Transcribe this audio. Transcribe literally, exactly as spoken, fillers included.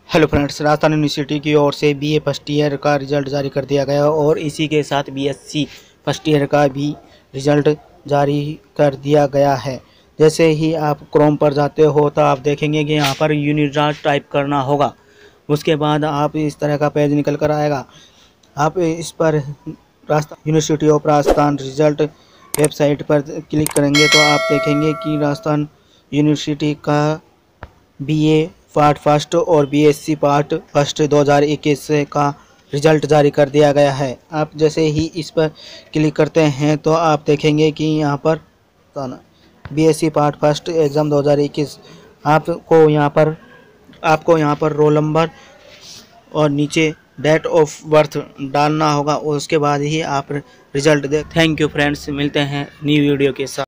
Hello friends, Rajasthan university की ओर से बीए फर्स्ट ईयर का रिज़ल्ट जारी कर दिया गया और इसी के साथ बीएससी फर्स्ट ईयर का भी रिज़ल्ट जारी कर दिया गया है। जैसे ही आप क्रोम पर जाते हो तो आप देखेंगे कि यहाँ पर यूनिराज टाइप करना होगा। उसके बाद आप इस तरह का पेज निकल कर आएगा। आप इस पर Rajasthan university of Rajasthan result website पर क्लिक करेंगे तो आप देखेंगे कि राजस्थान यूनिवर्सिटी का बीए पार्ट फर्स्ट और बीएससी पार्ट फर्स्ट दो हज़ार इक्कीस का रिज़ल्ट जारी कर दिया गया है। आप जैसे ही इस पर क्लिक करते हैं तो आप देखेंगे कि यहाँ पर बीएससी पार्ट फर्स्ट एग्ज़ाम दो हज़ार इक्कीस आपको यहाँ पर आपको यहाँ पर रोल नंबर और नीचे डेट ऑफ बर्थ डालना होगा। उसके बाद ही आप रिज़ल्ट दे। थैंक यू फ्रेंड्स, मिलते हैं न्यू वीडियो के साथ।